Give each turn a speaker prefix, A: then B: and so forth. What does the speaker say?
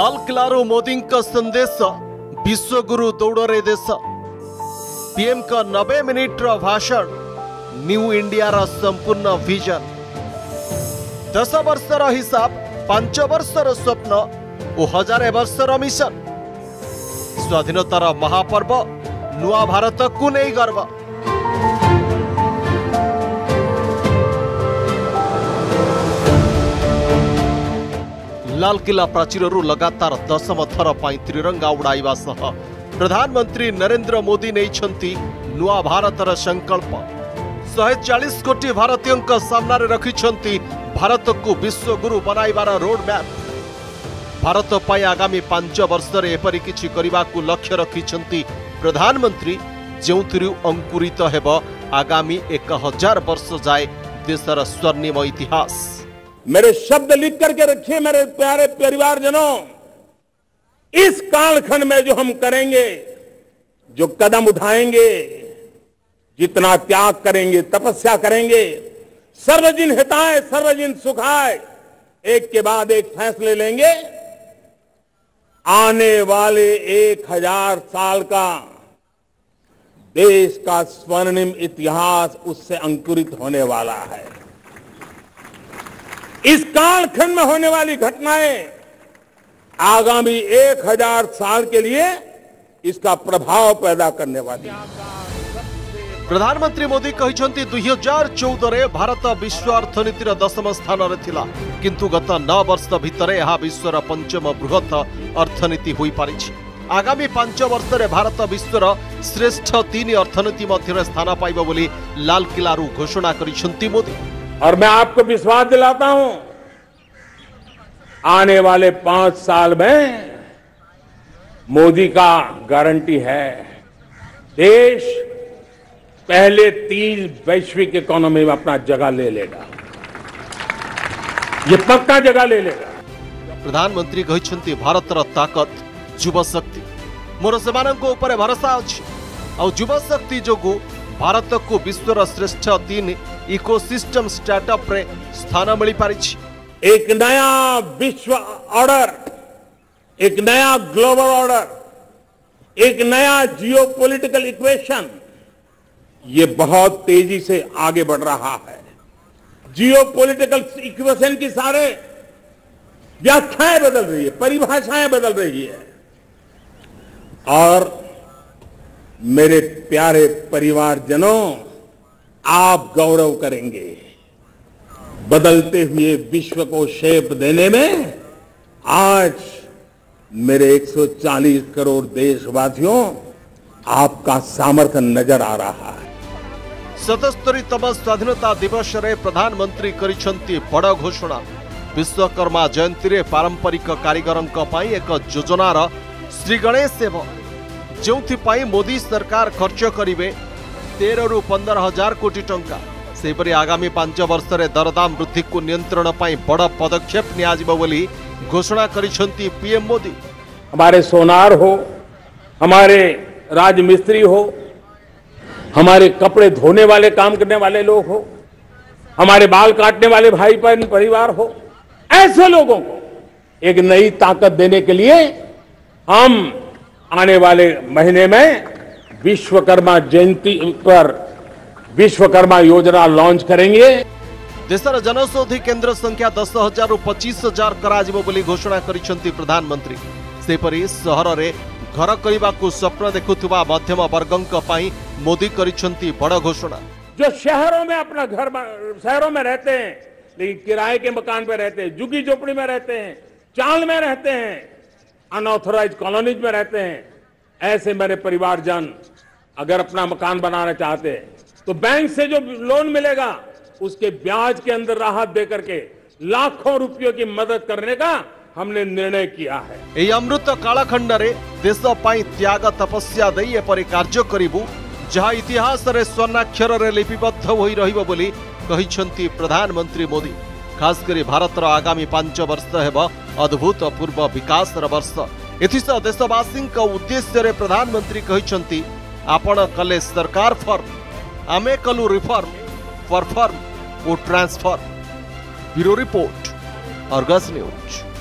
A: लाल किलारू मोदी का संदेश विश्वगुरु दौड़े देश पीएम का 90 मिनिट भाषण न्यू इंडिया रा संपूर्ण विजन 10 वर्षर हिसाब 5 वर्षर स्वप्न और 1000 वर्षर मिशन स्वाधीनतार महापर्व नुआ भारत को नहीं गर्व। लालकिला प्राचीररू लगातार 10म थर पाई त्रिरंगा उड़ाइबा सह प्रधानमंत्री नरेंद्र मोदी नैछंती नुआ भारतर संकल्प 140 कोटी भारतीयों सामने रखिछंती भारत को विश्वगुरु बनाइबार रोड मैप। भारत पाई आगामी 5 वर्षर एपरि किछि करिबाकू लक्ष्य रखिछंती प्रधानमंत्री जेउथिरु अंकुरित हेब आगामी 1000 वर्ष जाए देशर स्वर्णिम इतिहास।
B: मेरे शब्द लिख करके रखिए मेरे प्यारे परिवारजनों, इस कालखंड में जो हम करेंगे, जो कदम उठाएंगे, जितना त्याग करेंगे, तपस्या करेंगे, सर्वजन हिताय सर्वजन सुखाय, एक के बाद एक फैसले लेंगे, आने वाले 1000 साल का देश का स्वर्णिम इतिहास उससे अंकुरित होने वाला है। इस कालखंड में होने वाली घटनाएं आगामी 1000 साल के लिए इसका प्रभाव पैदा करने वाली।
A: प्रधानमंत्री मोदी कहते 2014 रे भारत विश्व अर्थनीतिर 10म स्थान रे थिला, किंतु गत 9 वर्ष भितर यह विश्वर 5म बृहत अर्थनीति होई पारिछि। आगामी 5 वर्ष रे भारत विश्वर श्रेष्ठ 3 अर्थनीति मध्य स्थान पाइब बोली लाल किलारू घोषणा करिसेंती मोदी।
B: और मैं आपको विश्वास दिलाता हूं, आने वाले 5 साल में मोदी का गारंटी है, देश पहले 3 वैश्विक इकोनॉमी में अपना जगह ले लेगा, ये पक्का जगह ले लेगा।
A: प्रधानमंत्री कहते भारतर ताकत युवा शक्ति, मोर सेमानंको ऊपर भरोसा अछि और युवा शक्ति जोगु भारत को विश्वर श्रेष्ठ 3 इकोसिस्टम स्टार्टअप रे स्थान मिली पारिछि।
B: एक नया विश्व ऑर्डर, एक नया ग्लोबल ऑर्डर, एक नया जियोपॉलिटिकल इक्वेशन, ये बहुत तेजी से आगे बढ़ रहा है। जियोपॉलिटिकल इक्वेशन की सारे व्याख्याएं बदल रही है, परिभाषाएं बदल रही है। और मेरे प्यारे परिवारजनों, आप गौरव करेंगे, बदलते हुए विश्व को शेप देने में आज मेरे 140 करोड़ देशवासियों आपका सामर्थ्य नजर आ रहा है।
A: 77तम स्वाधीनता दिवस रे प्रधानमंत्री करिसेंती बड़ घोषणा। विश्वकर्मा जयंती रे पारंपरिक कारीगरंक पई एक योजनार श्री गणेश सेव, जोंथि मोदी सरकार खर्च करिवे 13 ରୁ 15 हजार कोटी टंका। सेपरि आगामी 5 वर्ष रे दरदाम वृद्धि को नियंत्रण पई बड़ पदक्षेप नियाजिबो बोली घोषणा करिसेंती पीएम मोदी।
B: हमारे सोनार हो, हमारे राजमिस्त्री हो, हमारे कपड़े धोने वाले काम करने वाले लोग हो, हमारे बाल काटने वाले भाई बहन परिवार हो, ऐसे लोगों को एक नई ताकत देने के लिए हम आने वाले महीने में विश्वकर्मा जयंती पर विश्वकर्मा योजना लॉन्च करेंगे।
A: देशर जनौषधि केंद्र संख्या 10,000 ରୁ 25,000 कराजिबो बोली घोषणा करिसेंती प्रधानमंत्री। सेपरि सहर रे घर करबाकू स्वप्न देखुथुबा मध्यम वर्गंक पई मोदी करिसेंती बड़ घोषणा।
B: जो शहरों में अपना घर शहरों में रहते हैं लेकिन किराए के मकान पे रहते हैं, झुग्गी झोपड़ी में रहते हैं, चाल में रहते हैं, अनऑथराइज्ड कॉलोनीज में रहते हैं, ऐसे मेरे परिवारजन अगर अपना मकान बनाना चाहते हैं तो बैंक से जो लोन मिलेगा उसके ब्याज के अंदर राहत देकर के लाखों रुपयों की मदद करने का हमने निर्णय किया है।
A: ए अमृत कालखंड रे देश पाई त्याग तपस्या दई एपरि कार्य करिबु जहाँ इतिहास रे स्वर्णाक्षर रे लिपिबद्ध होई रहिबो बोली कहिसेंती प्रधानमंत्री मोदी। खास करी भारतर आगामी 5 वर्ष हेब अद्भुतपूर्व विकास वर्ष। एथिस देशवासी उद्देश्य रे प्रधानमंत्री कहिसेंती आपण कले सरकार फॉर्म, आमे कलु रिफॉर्म, परफॉर्म और transform. Bureau report, Argus news.